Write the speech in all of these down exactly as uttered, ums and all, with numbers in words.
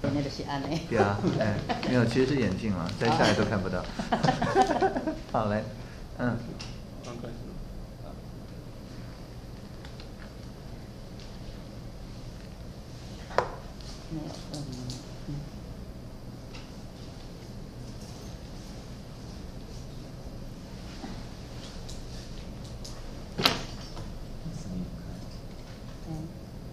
前面的是安内。 对啊，哎，没有，其实是眼镜啊，摘下来都看不到。好，来，嗯。 刚开始。 没有，嗯嗯。嗯。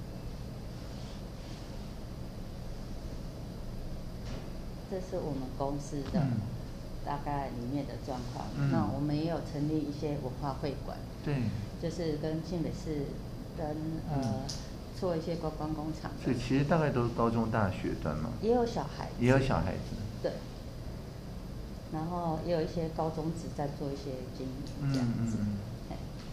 这是我们公司的大概里面的状况。嗯、那我们也有成立一些文化会馆， 对， 就是跟新北市跟呃、嗯、做一些观光工厂。 所以其实大概都是高中大学端嘛。 也有小孩子。 也有小孩子。 对。然后也有一些高中职在做一些经营这样子。嗯嗯嗯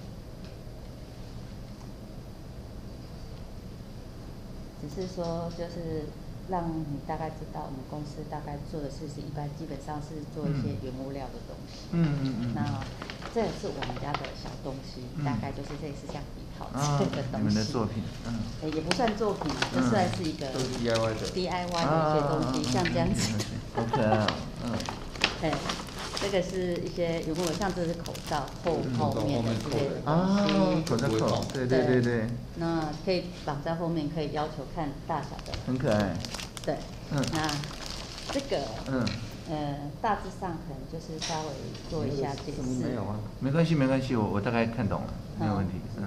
只是说，就是让你大概知道，我们公司大概做的事情，一般基本上是做一些原物料的东西。嗯嗯嗯。那这也是我们家的小东西，嗯、大概就是类似像笔套这个东西。啊、你们的作品，嗯。 也不算作品，就算是一个 D I Y 的 D I Y 的一些东西，像这样子。 好可爱哦，嗯。 对。这个是一些有没有像这是口罩后后面的这些东西， 啊，口罩扣，对对对对。 那可以绑在后面，可以要求看大小的。 很可爱。 对。嗯。那这个， 嗯， 呃，大致上可能就是稍微做一下解释。 没有啊， 没关系没关系，我我大概看懂了，没有问题。嗯。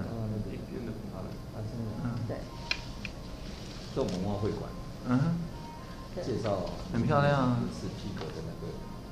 嗯。 对。 这种文化会馆。 嗯。 介绍。 很漂亮。 是皮革的那个。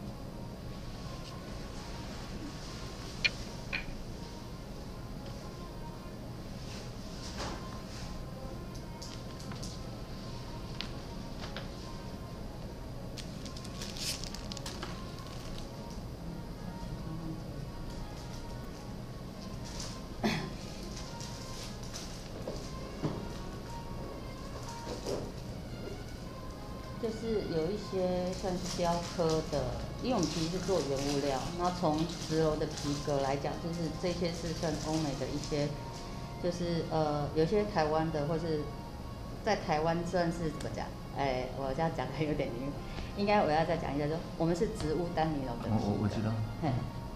就是有一些算是雕刻的，因为我们其实是做原物料，然后从石楼的皮革来讲，就是这些是算欧美的一些，就是呃有些台湾的，或是在台湾算是怎么讲？哎，我这样讲的有点晕，应该我要再讲一下，说我们是植物丹尼龙的皮革。 我我知道。 嘿。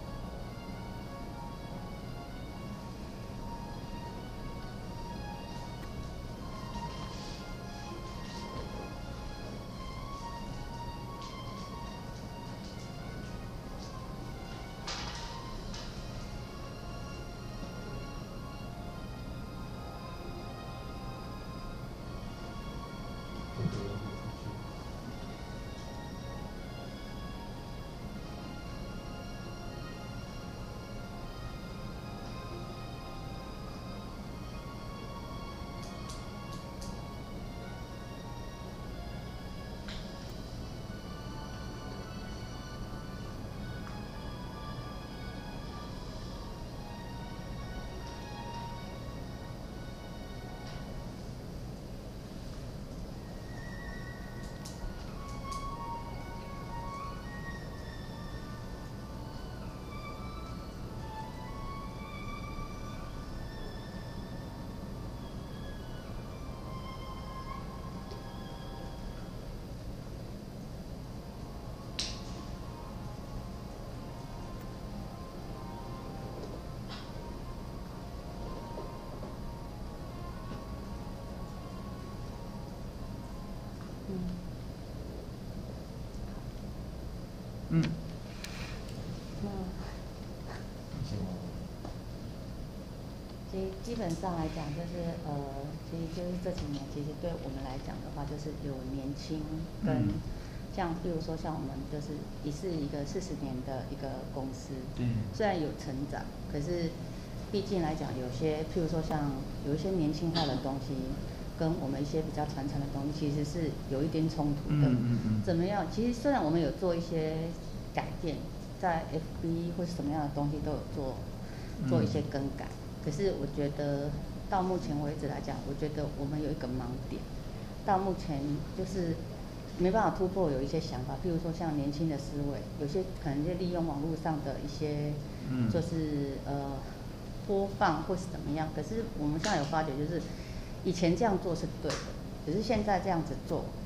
嗯。 基基本上来讲，就是呃，其实就是这几年，其实对我们来讲的话，就是有年轻跟、嗯、像，比如说像我们就是也是一个四十年的一个公司， 嗯， 虽然有成长，可是毕竟来讲，有些譬如说像有一些年轻化的东西，跟我们一些比较传承的东西，其实是有一点冲突的。 嗯嗯嗯。 怎么样？其实虽然我们有做一些改变，在 F B 或是什么样的东西都有做做一些更改。嗯，可是我觉得到目前为止来讲，我觉得我们有一个盲点，到目前就是没办法突破，有一些想法，譬如说像年轻的思维，有些可能就利用网络上的一些，嗯，就是呃播放或是怎么样。可是我们现在有发觉，就是以前这样做是对的，可是现在这样子做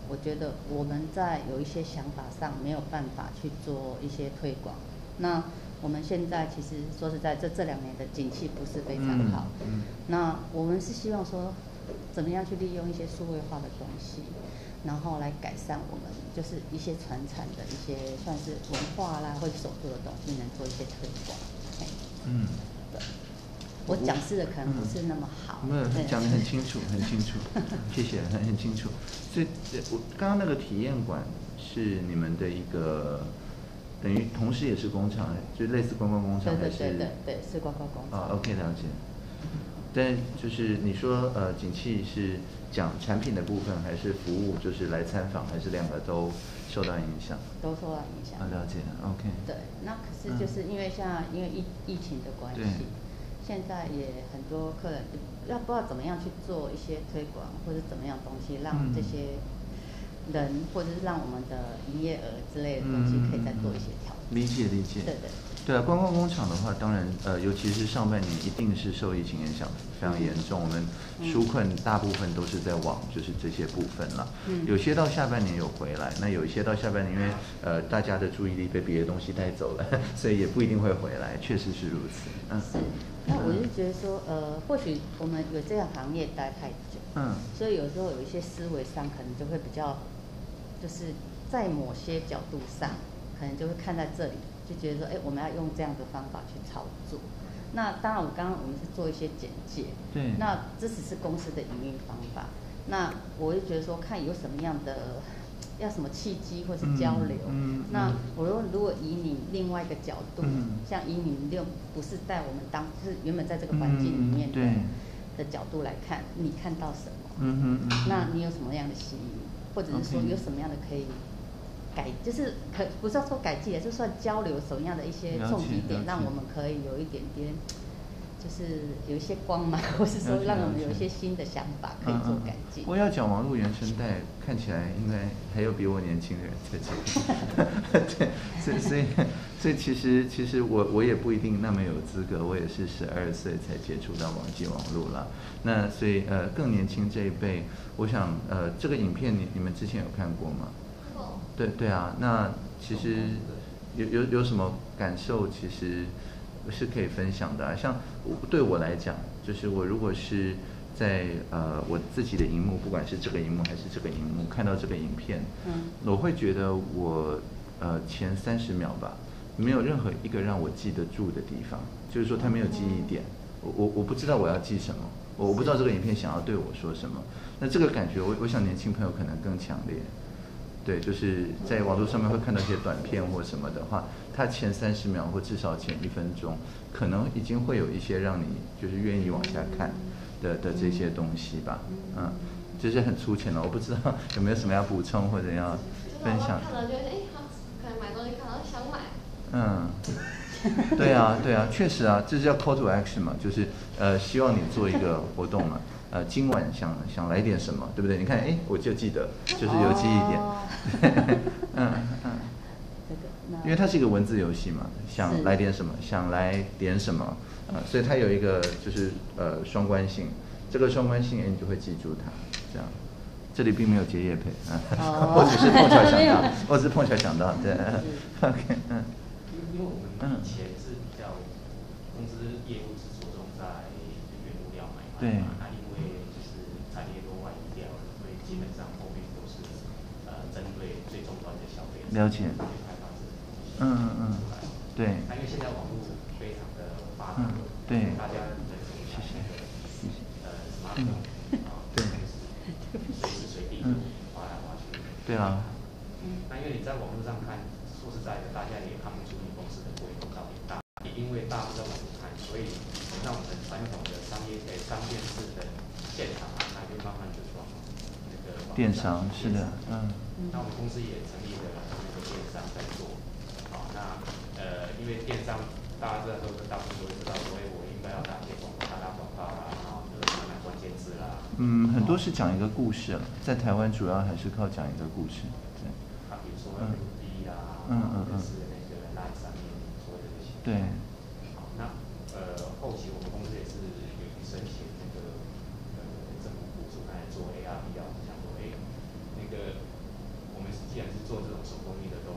我觉得我们在有一些想法上没有办法去做一些推广。那我们现在其实说实在，这这两年的景气不是非常好。 嗯嗯、 那我们是希望说，怎么样去利用一些数位化的东西，然后来改善我们就是一些传产的一些算是文化啦或者手做的东西，能做一些推广。 嗯， 对。我讲示的可能不是那么好。 没有，讲得很清楚，很清楚，谢谢，很很清楚。所以，我刚刚那个体验馆是你们的一个。等于同时也是工厂，就类似观光工厂还是？ 对对对对，是观光工厂。 啊 ，OK， 了解。但就是你说呃，景气是讲产品的部分，还是服务，就是来参访，还是两个都受到影响？ 都受到影响。 啊，了解 ，OK。 对，那可是就是因为像、嗯、因为疫疫情的关系，现在也很多客人要不知道怎么样去做一些推广，或者怎么样东西让这些。嗯人或者是让我们的营业额之类的东西可以再做一些调整。 嗯、理解理解。 对对。 对啊，观光工厂的话，当然呃，尤其是上半年一定是受疫情影响非常严重，我们纾困大部分都是在往就是这些部分了。嗯。有些到下半年有回来，那有一些到下半年，因为呃大家的注意力被别的东西带走了，所以也不一定会回来，确实是如此。嗯。 是。那我就觉得说，呃，或许我们有这样行业待太久，嗯，所以有时候有一些思维上可能就会比较。就是在某些角度上，可能就会看在这里，就觉得说，哎，我们要用这样的方法去操作。那当然，我刚刚我们是做一些简介， 对。 那这只是公司的营运方法。那我就觉得说，看有什么样的，要什么契机或是交流。嗯。嗯那我说，如果以你另外一个角度，嗯、像以你六不是在我们当，就是原本在这个环境里面的、嗯、的角度来看，你看到什么？嗯哼嗯。那你有什么样的吸引？或者是说有什么样的可以改，就是可不是要说改进，就算交流什么样的一些冲击点，让我们可以有一点点，就是有一些光芒，或是说让我们有一些新的想法可以做改进。 我要讲网络原生代，看起来应该还有比我年轻的人在这里。对，所以所以所以其实其实我我也不一定那么有资格，我也是十二岁才接触到网际网络了。那所以呃更年轻这一辈。我想，呃，这个影片你你们之前有看过吗？哦。对对啊，那其实有有有什么感受，其实是可以分享的、啊。像对我来讲，就是我如果是在呃我自己的荧幕，不管是这个荧幕还是这个荧幕，看到这个影片，嗯，我会觉得我呃前三十秒吧，没有任何一个让我记得住的地方，就是说它没有记忆点，我我我不知道我要记什么。我不知道这个影片想要对我说什么，那这个感觉我我想年轻朋友可能更强烈，对，就是在网络上面会看到一些短片或什么的话，它前三十秒或至少前一分钟，可能已经会有一些让你就是愿意往下看的的这些东西吧，嗯，就是很粗浅了，我不知道有没有什么要补充或者要分享。 看了觉得哎，好，可能买东西看到想买。 嗯。对啊，对啊，确实啊，这是叫 call to action 嘛，就是呃，希望你做一个活动嘛，呃，今晚想想来点什么，对不对？你看，哎，我就记得，就是有记忆点，哦、嗯嗯，因为它是一个文字游戏嘛，想来点什么，想来点什么，呃，所以它有一个就是呃双关性，这个双关性，哎，你就会记住它，这样。这里并没有接业配啊，哦、我只是碰巧想到，我只是碰巧想到，对 ，OK， 嗯。 因为我们以前是比较公司业务是着重在原物料买卖嘛，那因为就是产业都外移掉了，所以基本上后面都是呃针对最终端的消费者了解， 去开发这个东西， 嗯嗯嗯，对。 那因为现在网络非常的发达， 嗯，对， 大家人手一台那个呃 smartphone 啊， 对， 随时随地滑来滑去。 对啊。 那因为你在网络上看，说实在的，大家也看不出你公司的规模到底大。因为大家都在网络看，所以让我们传统的商业诶商店式的现场安排就慢慢就往那个电商是的，嗯。 那我们公司也成立了那个电商在做，好，那呃因为电商大家知道都大部分都会知道，所以我应该要打一些广告，打打广告啦，然后就是买买关键字啦。 嗯，很多是讲一个故事了，在台湾主要还是靠讲一个故事，对。 啊，比如说 F B 啦，嗯嗯嗯，是那个 Line 上面所有的这些。 对。 好，那呃后期我们公司也是有去申请那个呃政府补助，来做 A R V R，想说哎那个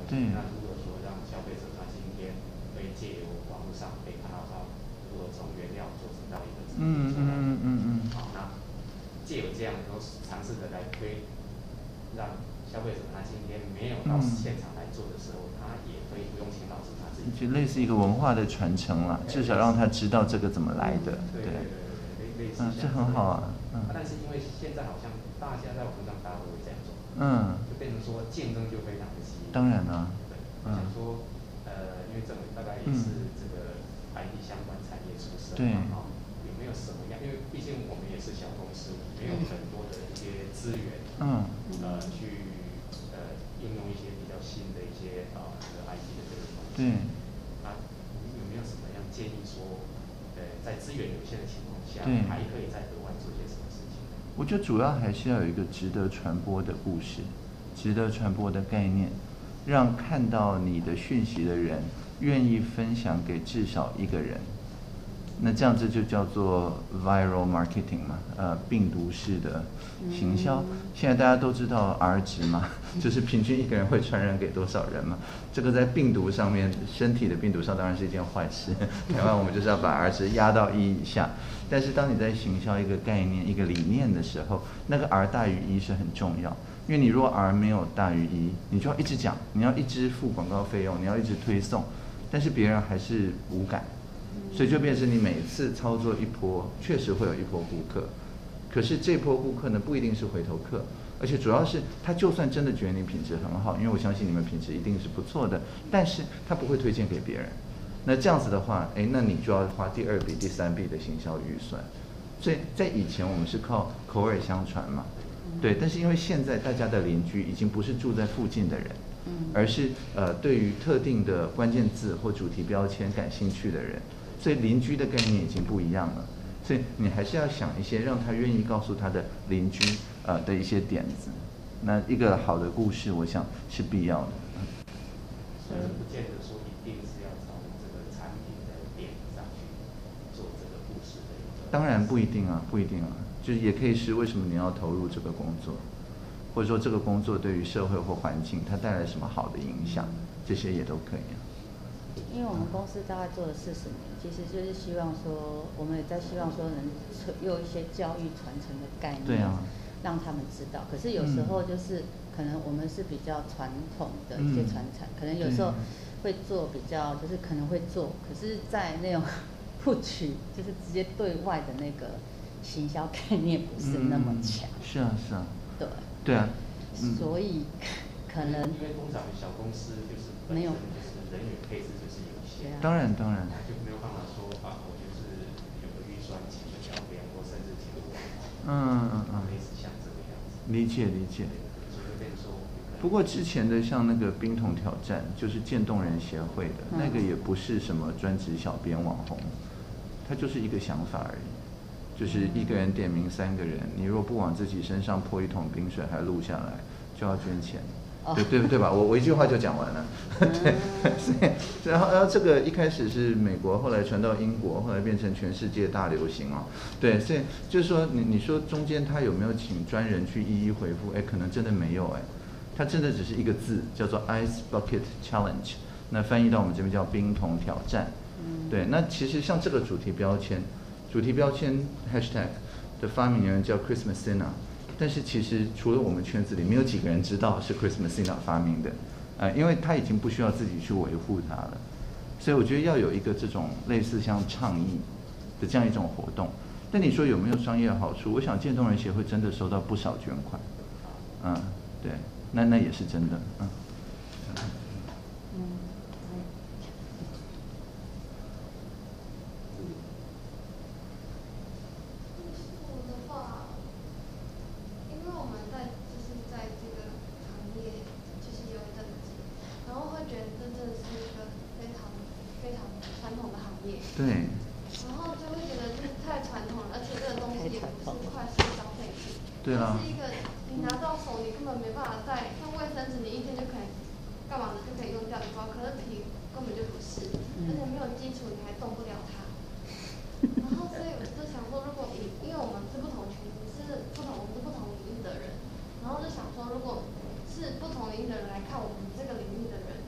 对。 那如果说让消费者他今天可以借由网络上可以看到他如何从原料做成到一个成品出来， 嗯嗯嗯嗯好，那借由这样能够尝试的来推，让消费者他今天没有到现场来做的时候，嗯、他也可以不用请老师，他自己就类似一个文化的传承了，至少让他知道这个怎么来的。 对对对对，类似嗯，这很好啊。 嗯。但是因为现在好像大家在网上大家都会这样做， 嗯， 就变成说竞争就非常的激烈。 当然了。 对，我想说，呃，因为政府大概也是这个 I T 相关产业出身嘛，啊、有没有什么样？因为毕竟我们也是小公司，没有很多的一些资源， 嗯， 呃，去呃应用一些比较新的一些啊、呃、这个 I T 的这个东西。 对。 那有没有什么样建议说，呃，在资源有限的情况下，还可以再额外做些什么事情？ 我觉得主要还是要有一个值得传播的故事，值得传播的概念，让看到你的讯息的人愿意分享给至少一个人。那这样子就叫做 viral marketing 嘛，呃，病毒式的行销。现在大家都知道 R 值嘛，就是平均一个人会传染给多少人嘛。这个在病毒上面，身体的病毒上当然是一件坏事。台湾我们就是要把 R 值压到一以下。但是当你在行销一个概念、一个理念的时候，那个 R 大于一是很重要。因为你如果 R 没有大于一，你就要一直讲，你要一直付广告费用，你要一直推送，但是别人还是无感。所以就变成你每次操作一波，确实会有一波顾客，可是这波顾客呢不一定是回头客，而且主要是他就算真的觉得你品质很好，因为我相信你们品质一定是不错的，但是他不会推荐给别人。那这样子的话，哎，那你就要花第二笔、第三笔的行销预算。所以在以前我们是靠口耳相传嘛，对，但是因为现在大家的邻居已经不是住在附近的人，而是呃对于特定的关键字或主题标签感兴趣的人。所以邻居的概念已经不一样了，所以你还是要想一些让他愿意告诉他的邻居呃的一些点子。那一个好的故事，我想是必要的。 所以不见得说一定是要从这个产品的点上去做这个故事的一个。 当然不一定啊，不一定啊，就是也可以是为什么你要投入这个工作，或者说这个工作对于社会或环境它带来什么好的影响，这些也都可以啊。 因为我们公司大概做了四十年，其实就是希望说，我们也在希望说能用一些教育传承的概念， 对啊， 让他们知道。可是有时候就是、嗯、可能我们是比较传统的一些传承、嗯，可能有时候会做比较，就是可能会做，可是在那种不取，就是直接对外的那个行销概念不是那么强、嗯。 是啊，是啊。 对。 对啊。 嗯、所以可能因为通常小公司就是没有就是人员配置就是有限， 当然当然， 就没有办法说啊，我就是有个预算请个小编或甚至请个网红， 嗯嗯嗯， 类似像这个样子。 理解理解。 所以变成说， 不过之前的像那个冰桶挑战，就是渐冻人协会的、嗯、那个也不是什么专职小编网红，它就是一个想法而已。就是一个人点名三个人，你若不往自己身上泼一桶冰水还录下来，就要捐钱。对对对吧？我我一句话就讲完了。对，所以然后然后这个一开始是美国，后来传到英国，后来变成全世界大流行哦。对，所以就是说你你说中间他有没有请专人去一一回复？哎，可能真的没有哎，他真的只是一个字叫做 Ice Bucket Challenge， 那翻译到我们这边叫冰桶挑战。对，那其实像这个主题标签，主题标签 Hashtag 的发明人叫 Chris Messina。但是其实除了我们圈子里，没有几个人知道是 Chris Messina 发明的，呃，因为他已经不需要自己去维护它了，所以我觉得要有一个这种类似像倡议的这样一种活动。但你说有没有商业好处？我想渐冻人协会真的收到不少捐款，嗯，对，那那也是真的，嗯。对。 然后就会觉得这太传统了，而且这个东西也不是快速消费品， 对啊， 它是一个你拿到手你根本没办法再像卫生纸，你一天就可以干嘛的就可以用掉一包，可是皮根本就不是，而且没有基础你还动不了它。然后所以我就想说，如果以因为我们是不同群，是不同我们是不同领域的人，然后就想说，如果是不同领域的人来看我们这个领域的人，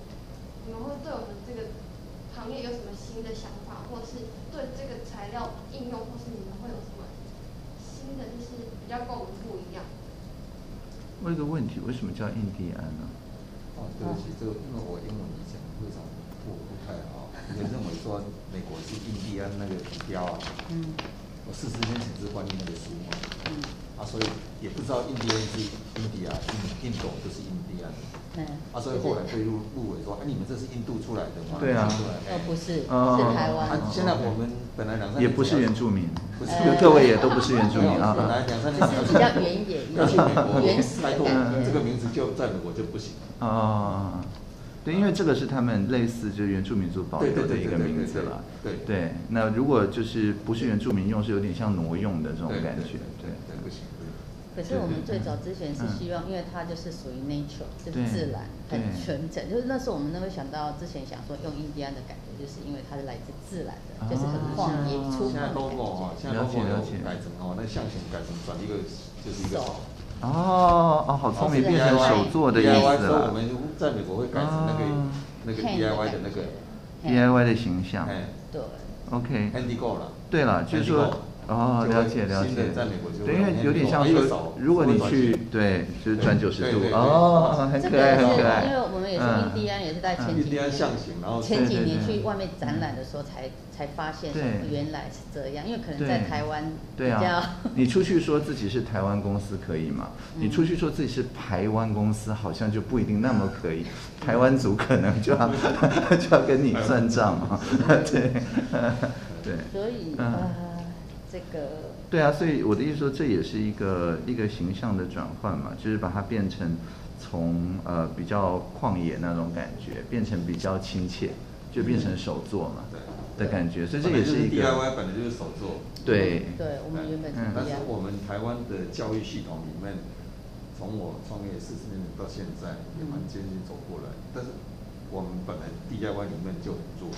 你们会对我们这个行业有什么新的想法，或是对这个材料应用，或是你们会有什么新的，就是比较跟我们不一样？ 问一个问题，为什么叫印第安呢？ 哦，对不起，这个因为我英文以前非常不不太好，也认为说美国是印第安那个底标啊。嗯。我四十年前是翻译那个书嘛。嗯。啊，所以也不知道印第安是印第安，印印度就是印第安。嗯。啊，所以后来被入入围说，哎、啊，你们这是印度出来的吗？ 对啊。 哦，不是，是台湾。 啊，现在我们本来两三年也不是原住民， 不是， 各位也都不是原住民啊。 本来两三年只是比较原野一点， 要去美国， 原始的感觉。 这个名字就在美国就不行。 哦。对，因为这个是他们类似就是原住民族保留的一个名字了。 对对，那如果就是不是原住民用，是有点像挪用的这种感觉。 对对，不行。 可是我们最早之前是希望，因为它就是属于 nature， 就是自然，很纯整。就是那时候我们都会想到，之前想说用印第安的感觉，就是因为它是来自自然的，就是很旷野出现在 logo 啊，现在 logo 有改成哦，那象形改成转一个就是一个手。 哦哦，好聪明，变成手做的意思了。 我们在美国会改成那个那个 D I Y 的那个 D I Y 的形象。 对。 OK。 Handigo 了。 对了，就是说。哦，了解了解。对，因为有点像说，如果你去对，就是转九十度，哦，很可爱，很可爱。 因为我们也是印第安，也是在前几年，前几年去外面展览的时候才才发现，原来是这样。因为可能在台湾比较， 你出去说自己是台湾公司可以吗？你出去说自己是台湾公司，好像就不一定那么可以。台湾族可能就要就要跟你算账嘛，对对。 所以呃。这个对啊，所以我的意思说，这也是一个一个形象的转换嘛，就是把它变成从呃比较旷野那种感觉，变成比较亲切，就变成手作嘛、嗯、的感觉，所以这也是一个 D I Y 本来就是手作。 对对，我们原本是、嗯、 但是我们台湾的教育系统里面，从我创业四十年到现在，也蛮艰辛走过来，但是我们本来 D I Y 里面就很做。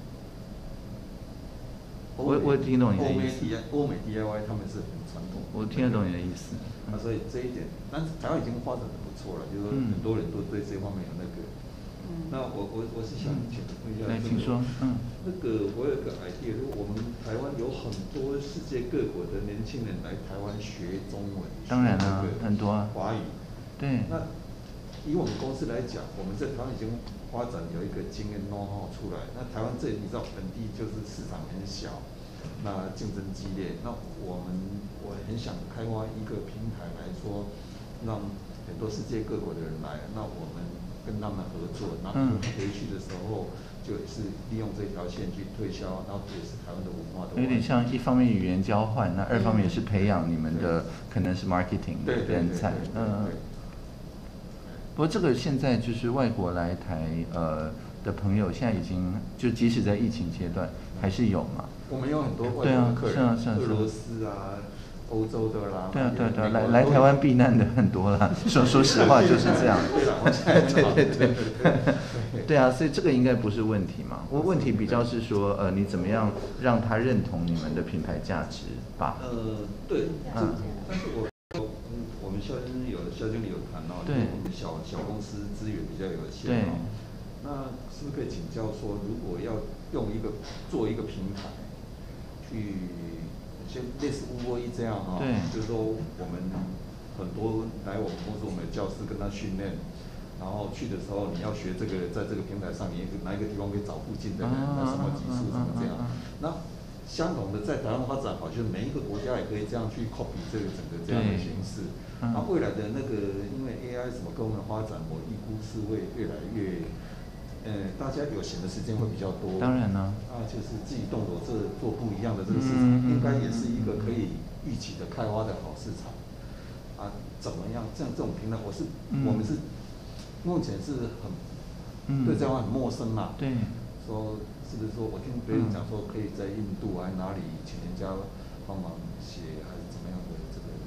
我我听懂你的意思。 欧美 D I Y 他们是很传统。 我听得懂你的意思。 啊，所以这一点，但是台湾已经发展的不错了，就是说很多人都对这方面有那个。嗯。那我我我是想请问一下， 来，请说。嗯。 那个我有个 idea， 如果我们台湾有很多世界各国的年轻人来台湾学中文， 当然啊，很多啊。 华语。对。那以我们公司来讲，我们在台湾已经发展有一个经验 know how 出来。那台湾这你知道本地就是市场很小，那竞争激烈。那我们我很想开发一个平台来说，让很多世界各国的人来，那我们跟他们合作，然后回去的时候就是利用这条线去推销，然后也是台湾的文化的。 有点像一方面语言交换，那二方面也是培养你们的可能是 marketing 的人才，嗯。不过这个现在就是外国来台呃的朋友，现在已经就即使在疫情阶段还是有嘛。 我们有很多外国的客人， 是啊是啊是啊， 俄罗斯啊、欧洲的啦。 对啊对啊对啊，来来台湾避难的很多啦。说说实话就是这样。对对对对。对啊，所以这个应该不是问题嘛。问问题比较是说呃你怎么样让他认同你们的品牌价值吧。 呃对，嗯，但是我。我们肖经理有肖经理有谈到，因为我们小小公司资源比较有限哦。那是不是可以请教说，如果要用一个做一个平台，去像类似乌波一这样哈、哦，就是说我们很多来我们公司，我们的教师跟他训练，然后去的时候你要学这个，在这个平台上，你哪一个地方可以找附近的人，那什么技术什么这样，那。相同的，在台湾发展好，就是每一个国家也可以这样去 copy 这个整个这样的形式。那、嗯、未来的那个，因为 A I 什么各方面发展，我预估是会越来越，呃，大家有闲的时间会比较多。 当然呢。 啊，就是自己动手这做不一样的这个市场，嗯、应该也是一个可以预期的开发的好市场。啊，怎么样？像这种平台，我是、嗯、我们是目前是很、嗯、对这块很陌生嘛。 对。 说。是不是说，我听别人讲说，可以在印度还哪里请人家帮忙写，还是怎么样的这个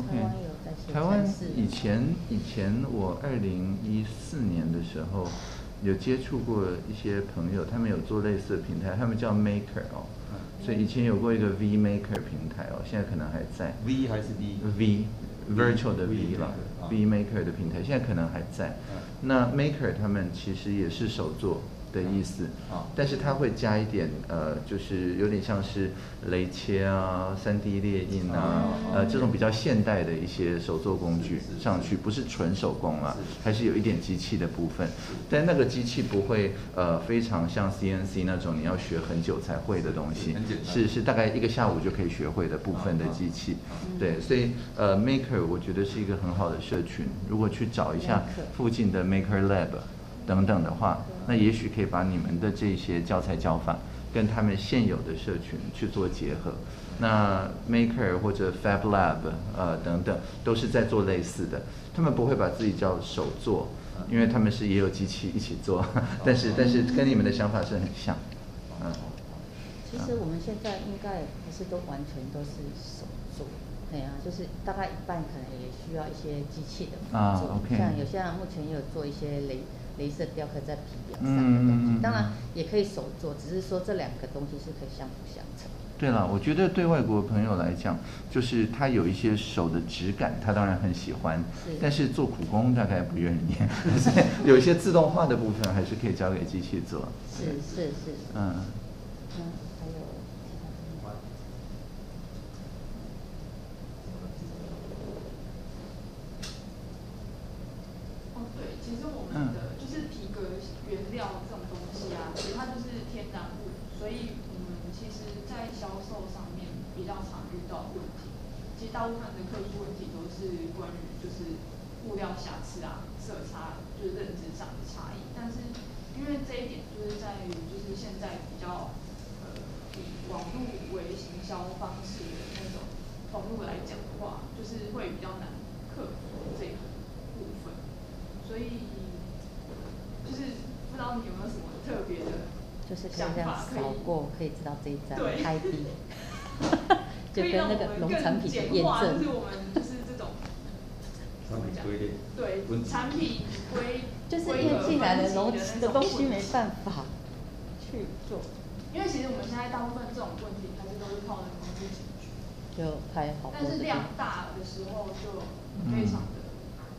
？OK， 台湾以前以前我二零一四年的时候有接触过一些朋友，他们有做类似的平台，他们叫 Maker 哦，嗯、所以以前有过一个 V Maker 平台哦，现在可能还在。 V 还是 V？V Virtual 的 V 了 ，V Maker 的平台现在可能还在。嗯、那 Maker 他们其实也是手作。 的意思，但是它会加一点呃，就是有点像是雷切啊、三 D 列印啊，呃这种比较现代的一些手作工具上去，不是纯手工啊，还是有一点机器的部分，但那个机器不会呃非常像 C N C 那种你要学很久才会的东西，是是大概一个下午就可以学会的部分的机器，对，所以呃 Maker 我觉得是一个很好的社群，如果去找一下附近的 Maker Lab 等等的话，那也许可以把你们的这些教材教法跟他们现有的社群去做结合。那 Maker 或者 Fab Lab 呃等等都是在做类似的，他们不会把自己叫手做，因为他们是也有机器一起做，但是但是跟你们的想法是很像，嗯。 其实我们现在应该不是都完全都是手做。对啊，就是大概一半可能也需要一些机器的辅助， 啊 okay、 像有些人目前也有做一些雷雷射雕刻在皮表上的东西，嗯、当然也可以手做，只是说这两个东西是可以相辅相成。 对了，我觉得对外国朋友来讲，就是他有一些手的质感，他当然很喜欢，是但是做苦工大概不愿意，有一些自动化的部分还是可以交给机器做。 是是是。 嗯。 嗯，还有。 其实我们的就是皮革原料这种东西啊，其实它就是天然物，所以我们其实在销售上面比较常遇到问题。其实大部分的客诉问题都是关于就是物料瑕疵啊、色差，就是认知上的差异。但是因为这一点就是在于就是现在比较呃以网络为行销方式的那种通路来讲的话，就是会比较难克服这个部分。所以，就是不知道你有没有什么特别的就是可以这样扫过，可以知道这一张 I D， 就跟那个农产品的验证。 就是我们就是这种产品归类， 对，产品归就是验进来的农的东西没办法去做， 因为其实我们现在大部分这种问题还是都是靠人工去解决， 就拍好。 但是量大的时候就非常的。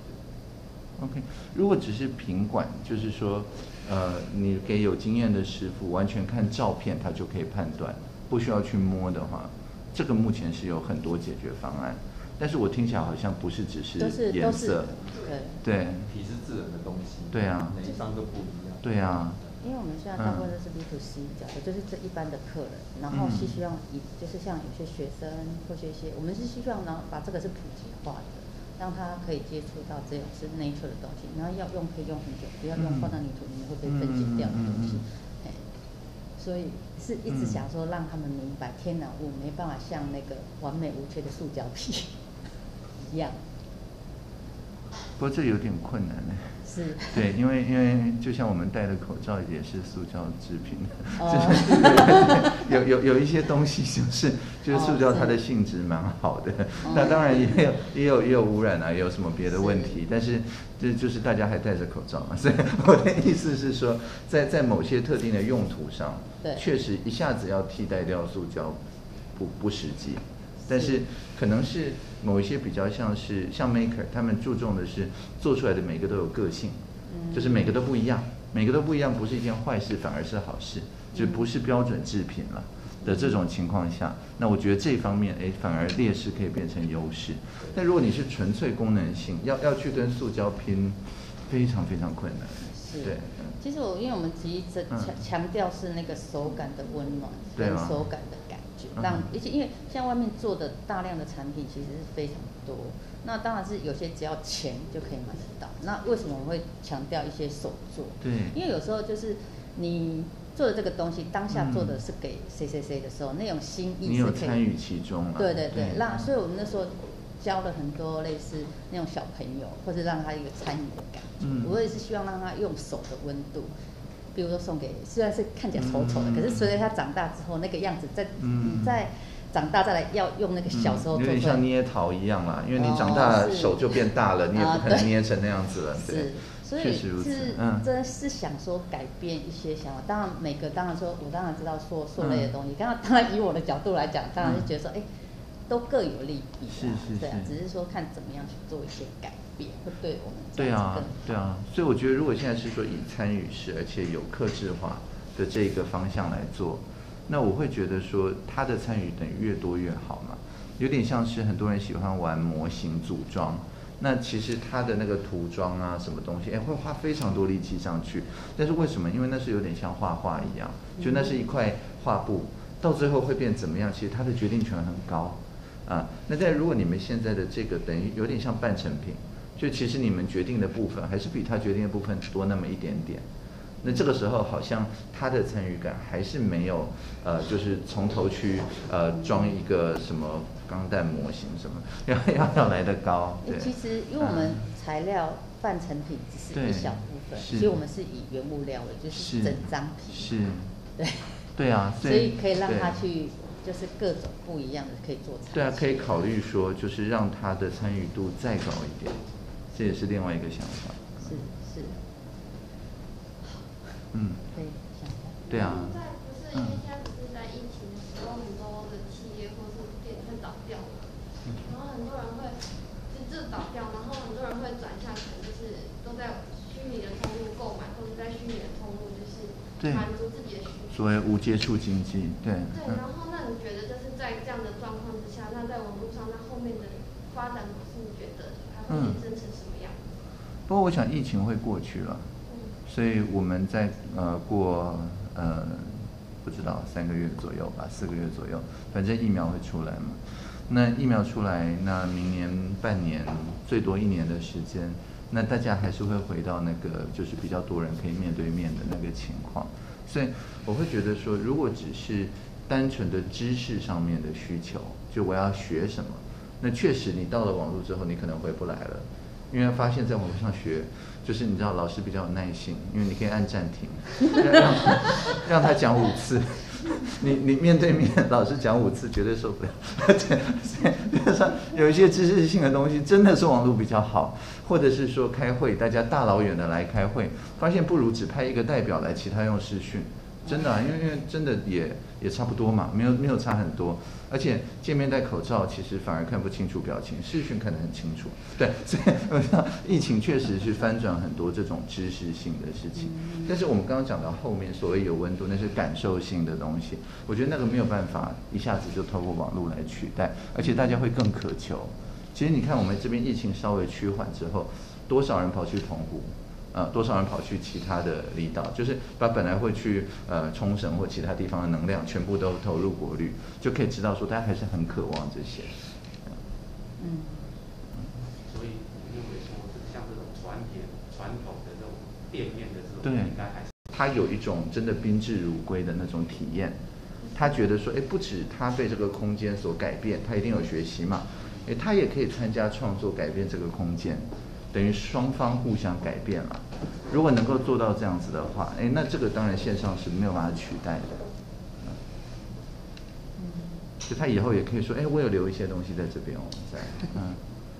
OK， 如果只是品管，就是说，呃，你给有经验的师傅完全看照片，他就可以判断，不需要去摸的话，这个目前是有很多解决方案。但是我听起来好像不是只是颜色，对， 皮是自然的东西， 对啊， 每一张都不一样， 对啊。 因为我们现在大部分都是 B to C 角的，就是这一般的客人，然后是希望以就是像有些学生或者一些，我们是希望呢把这个是普及化的。让他可以接触到这种是 nature 的东西，然后要用可以用很久，不要用放到泥土里面会被分解掉的东西。嗯嗯嗯嗯、所以是一直想说让他们明白天然物没办法像那个完美无缺的塑胶皮一样。 不过这有点困难呢。 是。 对，因为因为就像我们戴的口罩也是塑胶制品， 哦、 有有有一些东西就是就是塑胶它的性质蛮好的，哦、那当然也有也有也有污染啊，也有什么别的问题，但是这就是大家还戴着口罩嘛，所以我的意思是说，在在某些特定的用途上，确实一下子要替代掉塑胶不不实际。但是可能是某一些比较像是像 Maker， 他们注重的是做出来的每个都有个性，嗯、就是每个都不一样，每个都不一样不是一件坏事，反而是好事，就不是标准制品了的这种情况下，那我觉得这方面哎反而劣势可以变成优势。但如果你是纯粹功能性，要要去跟塑胶拼，非常非常困难。 是， 对。 其实我因为我们其实强强调是那个手感的温暖跟手感的感觉，让而且因为像外面做的大量的产品其实是非常多，那当然是有些只要钱就可以买得到。那为什么我们会强调一些手做？ 对， 因为有时候就是你做的这个东西当下做的是给谁谁谁的时候，嗯、那种心意是可以你有参与其中啊。 对对对，那所以我们那时候教了很多类似那种小朋友，或者让他一个参与的感觉。嗯、我也是希望让他用手的温度，比如说送给，虽然是看起来丑丑的，嗯、可是随着他长大之后，那个样子再、嗯、再长大再来要用那个小时候做出来、嗯、有点像捏陶一样啦，因为你长大了、哦、手就变大了，你也不可能捏成那样子了。对， 是，所以是真是想说改变一些想法。当然每个当然说，我当然知道塑塑类的东西，当然当然以我的角度来讲，当然是觉得说，哎、嗯。都各有利弊， 是是是， 对啊，只是说看怎么样去做一些改别，会对我们对啊，对啊，所以我觉得如果现在是说以参与式而且有客制化的这个方向来做，那我会觉得说他的参与等于越多越好嘛，有点像是很多人喜欢玩模型组装。那其实它的那个涂装啊，什么东西，哎，会花非常多力气上去。但是为什么？因为那是有点像画画一样，就那是一块画布，到最后会变怎么样？其实它的决定权很高啊。那在如果你们现在的这个等于有点像半成品，就其实你们决定的部分还是比他决定的部分多那么一点点。那这个时候好像他的参与感还是没有，呃，就是从头去呃装一个什么钢弹模型什么，要要要来得高。对， 其实因为我们材料半成品只是一小部分，所以我们是以原物料的，就是整张皮。 是。 对。 对啊。 所以可以让他去，就是各种不一样的可以做菜。 对啊，可以考虑说，就是让他的参与度再高一点，这也是另外一个想法。 是是。 嗯， 可以想象。 对啊。 现在不是因为现在不是在疫情的时候，很多的企业或是店会倒掉嘛，然后很多人会就就倒掉，然后很多人会转向，可能就是都在虚拟的通路购买，或者在虚拟的通路就是满足自己的需求。 所谓无接触经济，对。 对，然后那你觉得就是在这样的状况之下，那在网络上，那后面的发展模式，你觉得它会衍生成什么样？ 不过我想疫情会过去了。所以我们在呃过呃不知道三个月左右吧，四个月左右，反正疫苗会出来嘛。那疫苗出来，那明年半年最多一年的时间，那大家还是会回到那个就是比较多人可以面对面的那个情况。所以我会觉得说，如果只是单纯的知识上面的需求，就我要学什么，那确实你到了网络之后，你可能回不来了。因为发现在网络上学，就是你知道老师比较有耐心，因为你可以按暂停，让让他讲五次，你你面对面老师讲五次绝对受不了。就是说有一些知识性的东西真的是网络比较好，或者是说开会大家大老远的来开会，发现不如只派一个代表来，其他用视讯。真的啊，因为因为真的也也差不多嘛，没有没有差很多，而且见面戴口罩，其实反而看不清楚表情，视讯看得很清楚。对，所以我想疫情确实是翻转很多这种知识性的事情。但是我们刚刚讲到后面所谓有温度，那是感受性的东西，我觉得那个没有办法一下子就透过网络来取代，而且大家会更渴求。其实你看我们这边疫情稍微趋缓之后，多少人跑去澎湖？呃，多少人跑去其他的离岛，就是把本来会去呃冲绳或其他地方的能量全部都投入国旅，就可以知道说大家还是很渴望这些。 嗯。 所以你认为说，像这种传统传统的这种店面的这种， 对， 应该还是他有一种真的宾至如归的那种体验。他觉得说，哎，不止他被这个空间所改变，他一定有学习嘛，哎，他也可以参加创作，改变这个空间。等于双方互相改变了。如果能够做到这样子的话，哎，那这个当然线上是没有办法取代的。嗯，就他以后也可以说，哎，我有留一些东西在这边，我们在，嗯。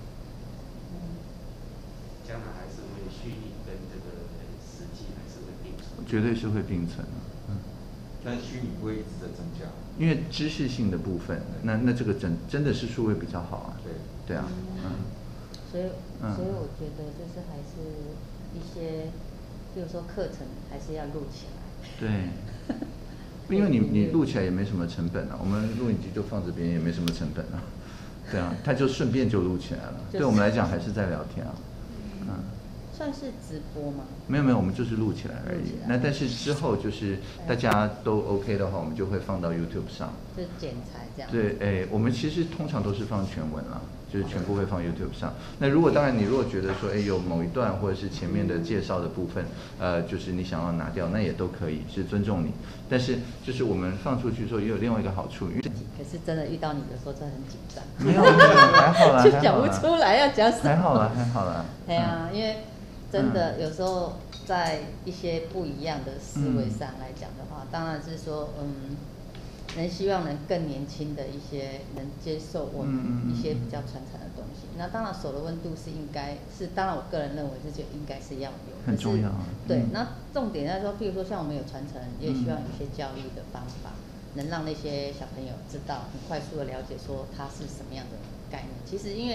将来还是会虚拟跟这个实际还是会并存。 绝对是会并存的，嗯。 但虚拟不会一直在增加。 因为知识性的部分，那那这个真真的是数位比较好啊。 对。 对啊，嗯。 所以，所以我觉得就是还是一些，比如说课程还是要录起来。 对，因为你你录起来也没什么成本啊，我们录影机就放这边也没什么成本啊，对啊，他就顺便就录起来了，对我们来讲还是在聊天啊，嗯。 算是直播吗？ 没有没有，我们就是录起来而已。那但是之后就是大家都 OK 的话，我们就会放到 YouTube 上， 就剪裁这样。 对，哎，我们其实通常都是放全文啦。就是全部会放 YouTube 上。那如果当然你如果觉得说，哎，有某一段或者是前面的介绍的部分，呃，就是你想要拿掉，那也都可以，是尊重你。但是就是我们放出去之后，也有另外一个好处，因为可是真的遇到你的时候，真的很紧张。 没有没有，还好啦， 就讲不出来要讲什么。 还好啦，还好啦。 对啊，因为真的有时候在一些不一样的思维上来讲的话，当然是说，嗯。能希望能更年轻的一些能接受我们一些比较传承的东西。那当然手的温度是应该是，当然我个人认为是觉得应该是要有， 很重要。 对，那重点在说，譬如说像我们有传承，也希望有一些教育的方法，能让那些小朋友知道，很快速的了解说它是什么样的概念。其实因为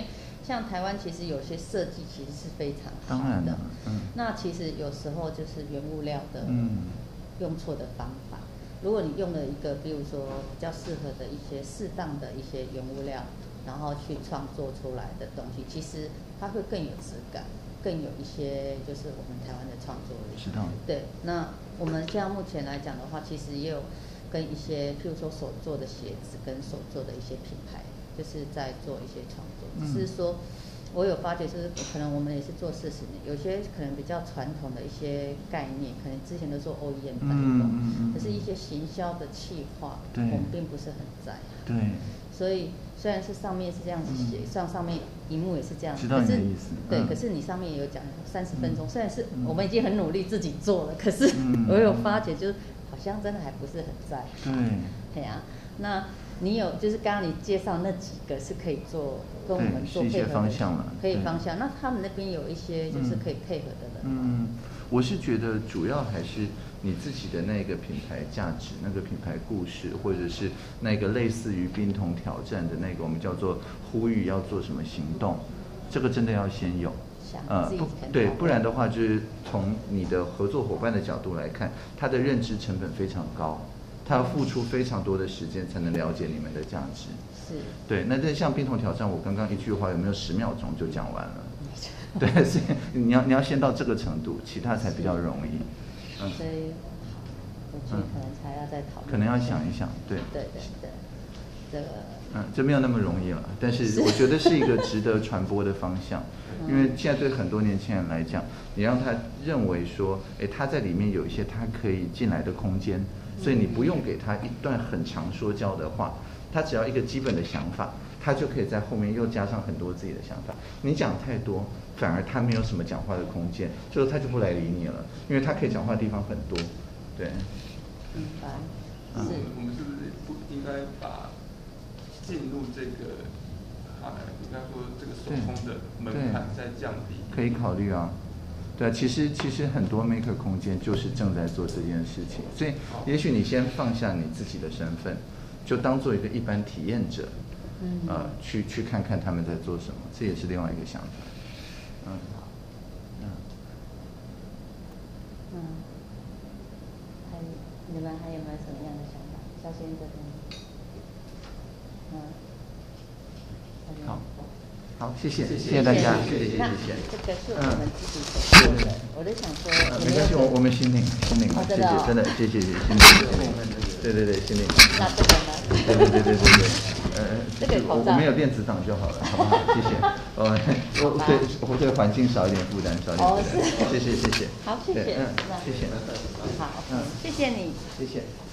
像台湾其实有些设计其实是非常好的， 当然了，嗯， 那其实有时候就是原物料的嗯用错的方法。如果你用了一个，比如说比较适合的一些适当的一些原物料，然后去创作出来的东西，其实它会更有质感，更有一些就是我们台湾的创作力。 知道。 对，那我们现在目前来讲的话，其实也有跟一些譬如说手做的鞋子跟手做的一些品牌，就是在做一些创作，只是说。我有发觉，就是可能我们也是做四十年，有些可能比较传统的一些概念，可能之前都做 O E M 代工，嗯嗯嗯、可是一些行销的企划，我们并不是很在行。 对。 所以虽然是上面是这样子写，嗯、上上面荧幕也是这样， 知道你的意思。 对，嗯、可是你上面也有讲三十分钟，嗯、虽然是我们已经很努力自己做了，可是我有发觉，就是好像真的还不是很在行。对。对啊，那。你有就是刚刚你介绍那几个是可以做跟我们做配合的方向了，可以方向。那他们那边有一些就是可以配合的人。 嗯，我是觉得主要还是你自己的那个品牌价值、那个品牌故事，或者是那个类似于冰桶挑战的那个我们叫做呼吁要做什么行动，这个真的要先有。呃，不对，不然的话就是从你的合作伙伴的角度来看，他的认知成本非常高。他要付出非常多的时间才能了解你们的价值， 是， 对。那这像冰桶挑战，我刚刚一句话有没有十秒钟就讲完了？对，所以你要你要先到这个程度，其他才比较容易。 嗯，所以我觉得可能才要再讨论， 可能要想一想，对， 对对对，这个， 嗯，这没有那么容易了，但是我觉得是一个值得传播的方向。因为现在对很多年轻人来讲，你让他认为说，哎，他在里面有一些他可以进来的空间。所以你不用给他一段很长说教的话，他只要一个基本的想法，他就可以在后面又加上很多自己的想法。你讲太多，反而他没有什么讲话的空间，最后他就不来理你了，因为他可以讲话的地方很多。对。 明白。 嗯，我们是不是不应该把进入这个啊，应该说这个手工的门槛再降低？ 可以考虑啊。对，其实其实很多 maker 空间就是正在做这件事情，所以也许你先放下你自己的身份，就当做一个一般体验者，嗯，呃，去去看看他们在做什么，这也是另外一个想法。嗯， 嗯，嗯，还你们还有没有什么样的想法？肖先这边，嗯， 好。好，谢谢，谢谢大家，谢谢谢谢谢谢。 这个是我们自己所做的，我在想说， 没关系，我我们心领心领，谢谢，真的谢谢谢谢心领心领，对对对心领。 那这个呢？ 对对对对对对，呃， 这个口罩我们有电子档就好了，好不好？谢谢。呃，我对我对环境少一点负担，少一点负担。谢谢谢谢。 好，谢谢， 嗯，谢谢。 好，嗯，谢谢你， 谢谢。